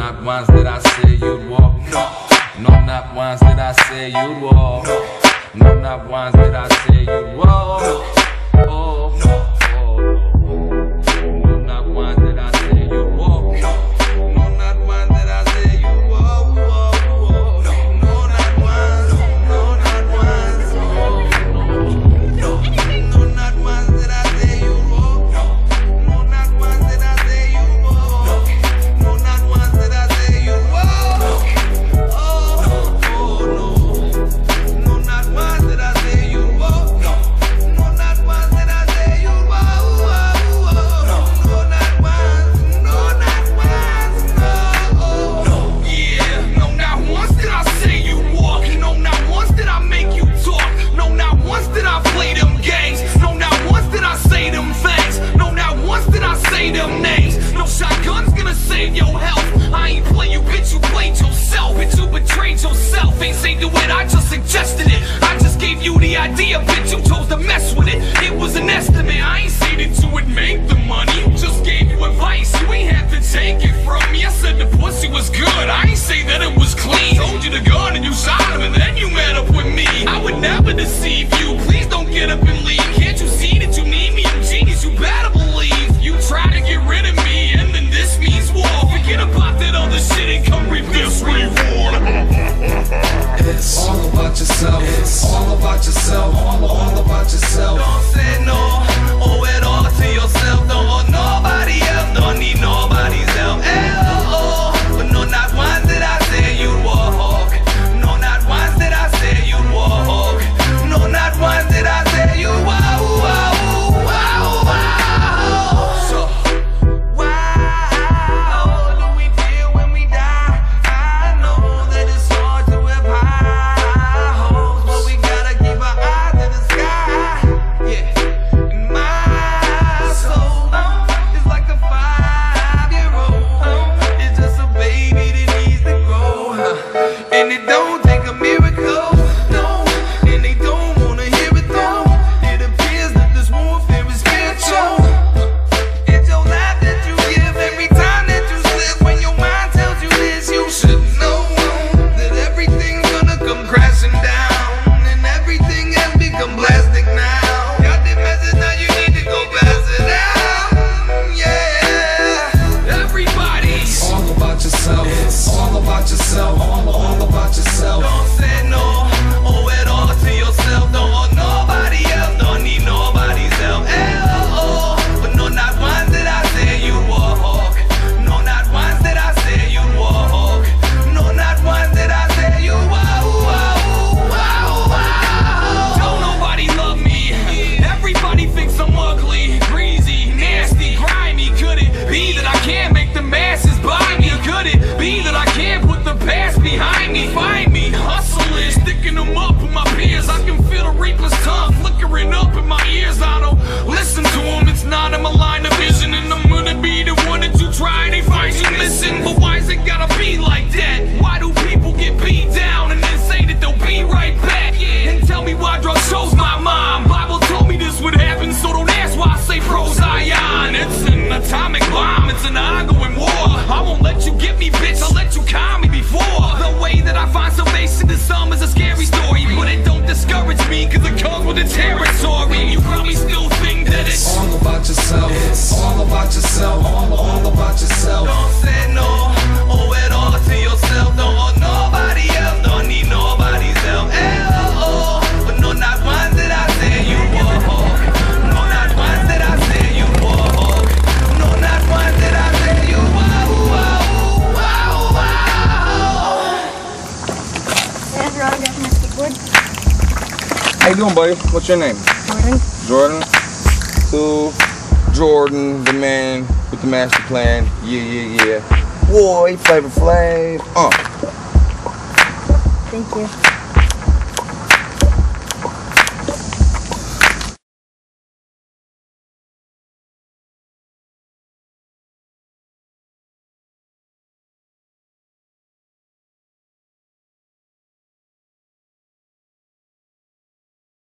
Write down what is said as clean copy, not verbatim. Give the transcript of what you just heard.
not once did I say you'd walk. No, not once did I say you'd walk. No, not once did I say you'd walk. Oh, no, not once did I say you'd walk. No, not once did I say you'd walk. No, not once. No, not once. No, not once did I say you'd walk. No, not once did I say you'd walk. No, not once did I say you'd walk. No, not once did I say you'd walk. No, not once did I say you'd walk. No, not once. No, not once. No. Yeah. No, not once did I say you'd walk. No, not once did I make you talk. No, not once did I play them games. No, not once did I say them things. No, not once did I say them names. No shotgun's gonna save your health. I ain't play you, bitch, you played yourself. Bitch, you betrayed yourself. Ain't say do it, I just suggested it. I just gave you the idea, bitch, you chose to mess with it. It was an estimate, I ain't say that you would make the money. Just gave you advice, you ain't have to take it from me. I said the pussy was good, I ain't say that it was clean. Told you the gun and you shot him and then you met up with me. I would never deceive you, please don't get up and leave. Can't you see that you need me? I'm genius, you better believe. You try to get rid of me and then this means war. Forget about that other shit and come reap this reward. It's all about yourself. It's all about yourself. All about yourself. Don't say no, owe it all to yourself. Don't owe nobody else, don't need nobody's help. But no, not once did I say you'd walk. No, not once did I say you'd walk. No, not once did I say you'd walk. So, how do we feel when we die? I know that it's hard to have high hopes, but we gotta keep our eyes to the sky. Yeah, and my soul is like a 5-year-old. It's just a baby that needs to grow, and it don't take a miracle, no, and they don't wanna hear it though. It appears that this warfare is spiritual. It's your life that you give every time that you slip. When your mind tells you this, you should know that everything's gonna come crashing down, and everything has become plastic now. Got the message, now you need to go pass it out. Yeah, everybody. It's all about yourself. It's all about yourself. All about yourself. Don't say no, owe it all to yourself. Don't owe nobody else, don't need nobody's help. But no, not once did I say you'd walk. No, not once did I say you'd walk. No, not once did I say you'd walk. Don't nobody love me. Everybody thinks I'm ugly, greasy, nasty, grimy. Could it be that I can't make the masses buy me? Could it be that I can't put the past behind me? Find me, hustling, sticking them up with my peers. I can feel the reaper's tongue flickering up in my ears. I don't listen to him, it's not in my line of vision. And I'm gonna be the one that you try and they find you missing. But why is it gotta be like that? Why do people get beat down and then say that they'll be right back? And tell me why drugs chose my mom. Bible told me this would happen, so don't ask why I say pro-Zion. It's an atomic bomb, it's an ongoing war. I won't let you get me, bitch, I'll let you calm me before. The way that I find salvation to some is a scary story, but it don't discourage me, cause it comes with the territory. You probably still think that it's all about yourself. It's all about yourself. All about yourself. Don't say no, owe it all to yourself. Don't owe nobody else, don't need nobody's help. But no, not once did I say you walk. No, not once did I say you walk. No, not once did I say you walk. There's Ron got my skateboard. How you doing, buddy? What's your name? Jordan. Jordan. So, Jordan, the man with the master plan. Yeah. Boy, Flavor Flav. Thank you.